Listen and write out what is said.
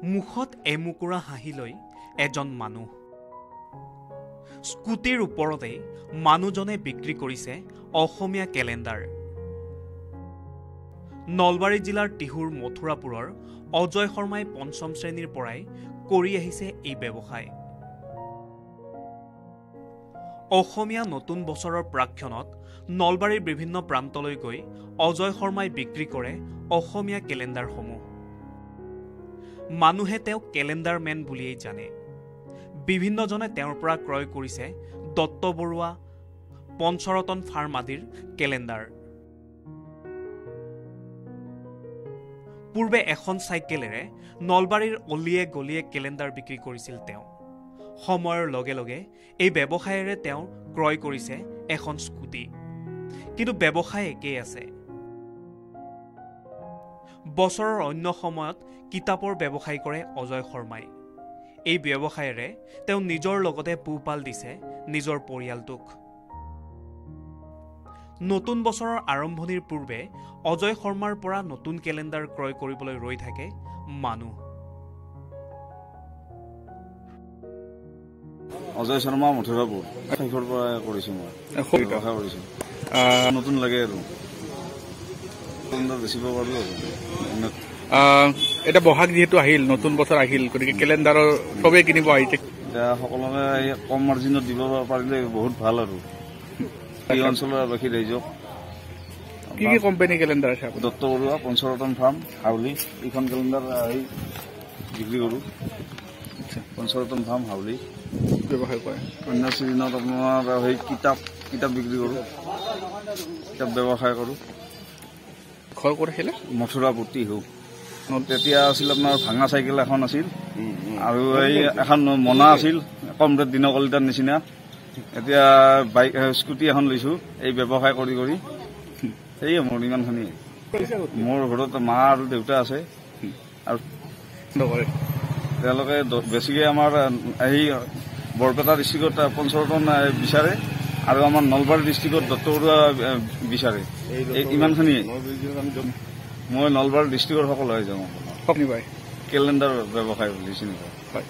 মুখত এমুকুৰা হাঁহি লৈ এজন মানুহ। স্কুটিৰ ওপৰতে মানুহজনে বিক্ৰী কৰিছে অসমীয়া কেলেণ্ডাৰ। নলবাৰী জিলাৰ টিহুৰ মথুৰাপুৰৰ অজয় শৰ্মাই পঞ্চম শ্ৰেণীৰ পৰাই কৰি আহিছে এই ব্যৱসায়। অসমীয়া নতুন বছৰৰ প্ৰাক্ষণত নলবাৰীৰ বিভিন্ন প্ৰান্তলৈ গৈ অজয় শৰ্মাই বিক্ৰী কৰে অসমীয়া কেলেণ্ডাৰসমূহ। মানুহে তেওঁক কেলেণ্ডাৰ মেন বুলিয়েই জানে। বিভিন্নজনে তেওঁৰ পৰা ক্ৰয় কৰিছে দত্ত বৰুৱা, পঞ্চৰতন ফাৰ্ম আদিৰ কেলেণ্ডাৰ। পূৰ্বে এখন চাইকেলেৰে নলবাৰীৰ অলিয়ে গলিয়ে কেলেণ্ডাৰ বিক্ৰী কৰিছিল তেওঁ। সময়ৰ লগে লগে এই ব্যৱসায়েৰে তেওঁ ক্ৰয় কৰিছে এখন স্কুটি। কিন্তু ব্যৱসায় একেই আছে। বছৰৰ অন্য সময়ত কিতাপৰ ব্যৱসায় কৰে অজয় শৰ্মাই। এই ব্যৱসায়েৰে তেওঁ নিজৰ লগতে পোহপাল দিছে নিজৰ পৰিয়ালটোক। নতুন বছৰৰ আৰম্ভণিৰ পূৰ্বে অজয় শৰ্মাৰ পৰা নতুন কেলেণ্ডাৰ ক্ৰয় কৰিবলৈ ৰৈ থাকে মানুহ। অজয় শৰ্মা মথুৰাপুৰ শেষৰ পৰা কৰিছোঁ মই ব্যৱসায় কৰিছোঁ। নতুন লাগে আৰু বেচিব পাৰোঁ আৰু এটা বহাগ যিহেতু আহিল, নতুন বছৰ আহিল, গতিকে কেলেণ্ডাৰৰ চবেই কিনিব আহিছে। এতিয়া সকলোকে কম মাৰ্জিনত দিব পাৰিলে বহুত ভাল আৰু এই অঞ্চলৰ বাকী ৰাইজক। কি কি কোম্পানী কেলেণ্ডাৰ আছে? দত্ত বৰুৱা, পঞ্চৰতন ফাৰ্ম, হাউলি। এইখন কেলেণ্ডাৰ বিক্ৰী কৰোঁ। পঞ্চৰতন ফাৰ্ম, হাউলি ব্যৱসায় কৰে। অন্য চিজনত আপোনাৰ সেই কিতাপ বিক্ৰী কৰোঁ, কিতাপ ব্যৱসায় কৰোঁ। ঘৰ ক'ত আছিলে? মথুৰাপুৰ টিহু। তেতিয়া আছিল আপোনাৰ ভাঙা চাইকেল এখন আছিল আৰু এই এখন মনা আছিল, কম ৰেট দিনকলিতাৰ নিচিনা। এতিয়া বাইক স্কুটি এখন লৈছোঁ এই ব্যৱসায় কৰি কৰি। সেয়ে মোৰ ইমানখিনি। মোৰ ঘৰত মা আৰু দেউতা আছে আৰু তেওঁলোকে বেছিকৈ আমাৰ এই বৰপেটা ডিষ্ট্ৰিক্টত পঞ্চৰতন বিচাৰে আৰু আমাৰ নলবাৰী ডিষ্ট্ৰিক্টত দত্ত বৰুৱা বিচাৰে। ইমানখিনিয়ে। মই নলবাৰী ডিষ্ট্ৰিক্টৰ সকলো হৈ যাওঁ। কেলেণ্ডাৰ ব্যৱসায় বুলি চিনি পাওঁ।